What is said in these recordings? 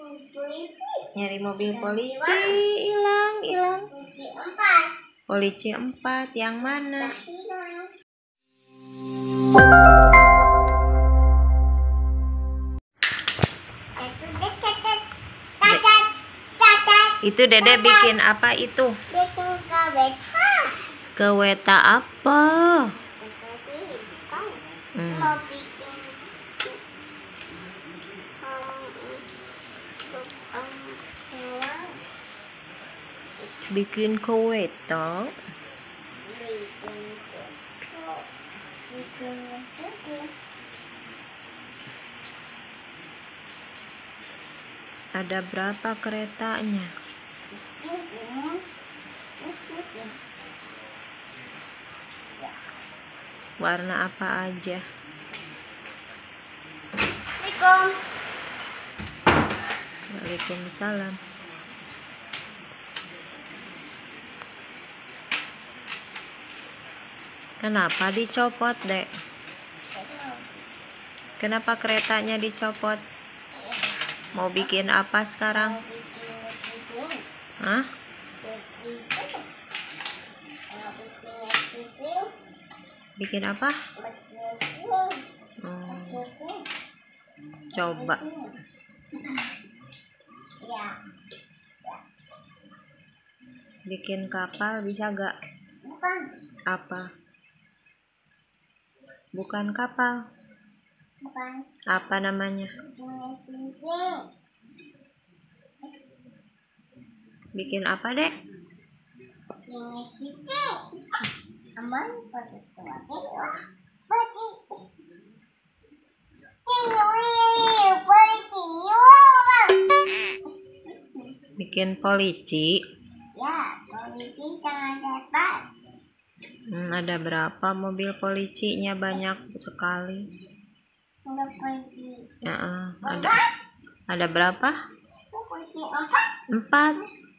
Nyari mobil polisi. Hilang. Polisi 4 yang mana? Itu Dede bikin apa itu? Bikin kereta. Kereta apa? Mau Bikin kereta. Ada berapa keretanya? Warna apa aja? Waalaikumsalam. Kenapa dicopot, Dek? Kenapa keretanya dicopot? Mau bikin apa sekarang? Hah? Bikin apa? Coba. Bikin kapal bisa gak? Apa? Bukan kapal. Apa namanya? Bikin apa, Dek? Bikin polisi. Ya, polisi sangat hebat. Ada berapa mobil polisinya? Banyak sekali. Ada polisi. Ada berapa? Polisi 4.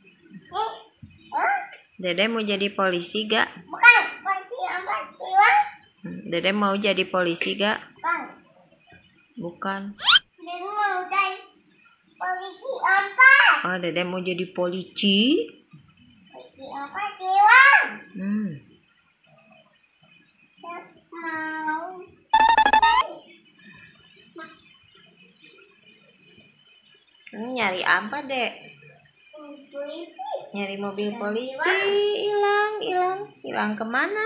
Dede mau jadi polisi gak? Bukan, polisi 4 jiwa. Dede mau jadi polisi gak? Bukan. Dede mau jadi polisi 4. Oh, Dede mau jadi polisi. Polisi 4 jiwa. Nyari apa, Dek? Nyari mobil polisi. Hilang kemana?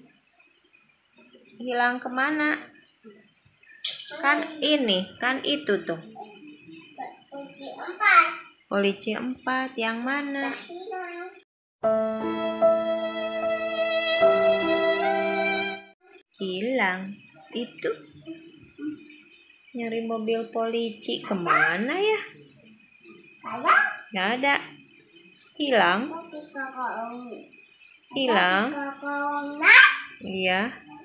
Hilang kemana? Kan ini, kan itu tuh. Polisi 4 yang mana? Hilang. Itu. Nyari mobil polisi kemana ya? Gak ada. Hilang. Iya.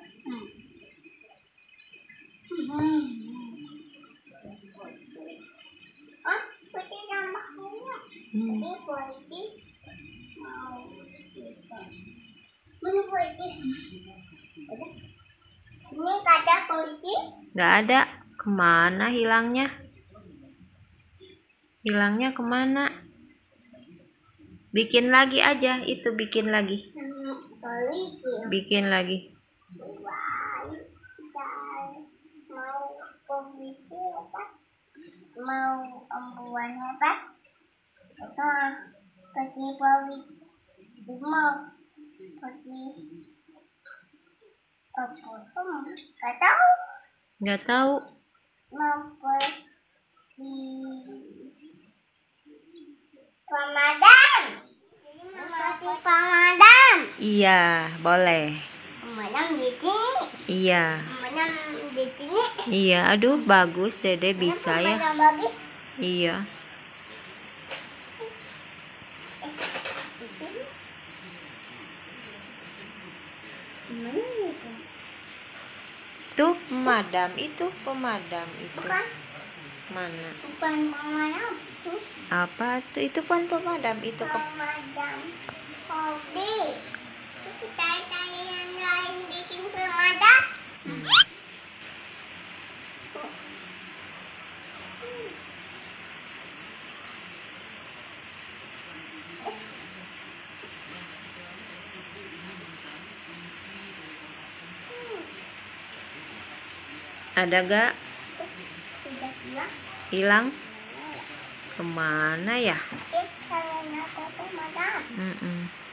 Ini kata polisi? Gak ada. Kemana hilangnya? Hilangnya kemana? Bikin lagi aja. Itu bikin lagi. Bikin lagi. Mau pembuat apa? Atau pergi polisi mau pergi apa? Gak tahu. Mau pergi pemadam. Iya, boleh. Pemadam di sini. Iya. Pemadam di sini. Iya, aduh bagus Dede bisa ya. Iya. Tuh pemadam itu. Bukan. Mana? Bukan pemadam. Apa tuh? Itu kan pemadam itu. Pemadam hobi. Kita yang lain bikin pemadam. Ada gak? Tidak bilang. Hilang? Kemana ya? Kalian apa tuh madam? Mm-mm.